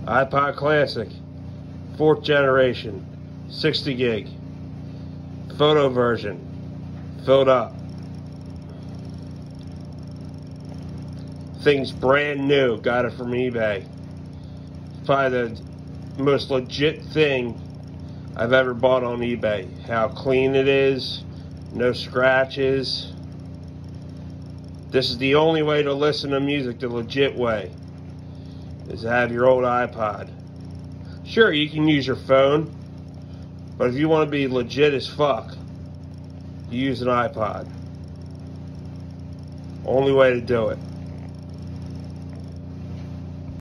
iPod Classic, 4th generation, 60 gig. Photo version, filled up. Thing's brand new, got it from eBay. Probably the most legit thing I've ever bought on eBay. How clean it is, no scratches. This is the only way to listen to music the legit way, is to have your old iPod. Sure, you can use your phone, but if you want to be legit as fuck, you use an iPod. Only way to do it.